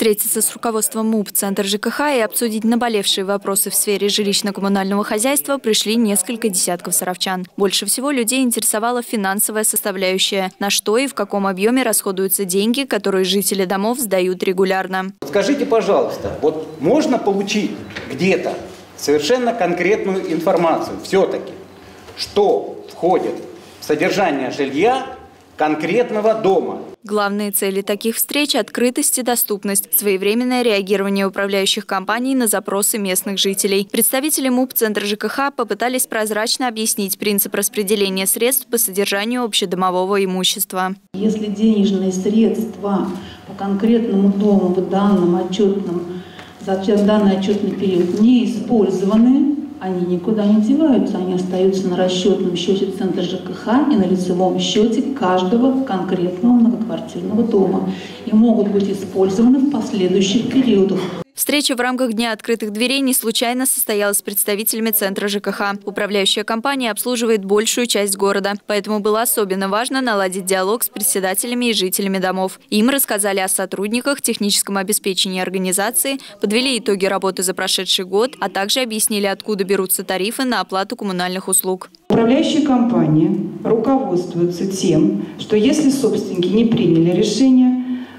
Встретиться с руководством МУП «Центр ЖКХ» и обсудить наболевшие вопросы в сфере жилищно-коммунального хозяйства пришли несколько десятков саровчан. Больше всего людей интересовала финансовая составляющая, на что и в каком объеме расходуются деньги, которые жители домов сдают регулярно. Скажите, пожалуйста, вот можно получить где-то совершенно конкретную информацию все-таки, что входит в содержание жилья конкретного дома? Главные цели таких встреч – открытость и доступность, своевременное реагирование управляющих компаний на запросы местных жителей. Представители МУП «Центр ЖКХ» попытались прозрачно объяснить принцип распределения средств по содержанию общедомового имущества. Если денежные средства по конкретному дому в данном отчетном, за данный отчетный период не использованы, они никуда не деваются, они остаются на расчетном счете Центра ЖКХ и на лицевом счете каждого конкретного многоквартирного дома и могут быть использованы в последующих периодах. Встреча в рамках Дня открытых дверей не случайно состоялась с представителями Центра ЖКХ. Управляющая компания обслуживает большую часть города, поэтому было особенно важно наладить диалог с председателями и жителями домов. Им рассказали о сотрудниках, техническом обеспечении организации, подвели итоги работы за прошедший год, а также объяснили, откуда берутся тарифы на оплату коммунальных услуг. Управляющие компании руководствуются тем, что если собственники не приняли решение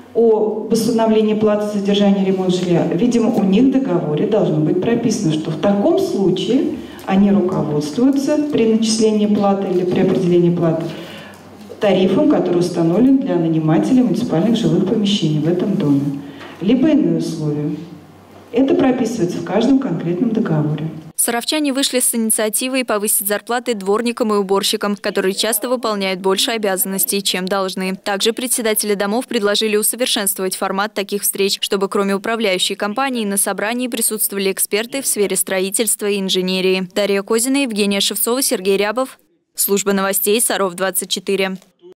о восстановлении платы за содержание и ремонт жилья, видимо, у них в договоре должно быть прописано, что в таком случае они руководствуются при начислении платы или при определении платы тарифом, который установлен для нанимателей муниципальных жилых помещений в этом доме. Либо иные условия. Это прописывается в каждом конкретном договоре. Саровчане вышли с инициативой повысить зарплаты дворникам и уборщикам, которые часто выполняют больше обязанностей, чем должны. Также председатели домов предложили усовершенствовать формат таких встреч, чтобы кроме управляющей компании на собрании присутствовали эксперты в сфере строительства и инженерии. Дарья Козина, Евгения Шевцова, Сергей Рябов. Служба новостей Саров 24.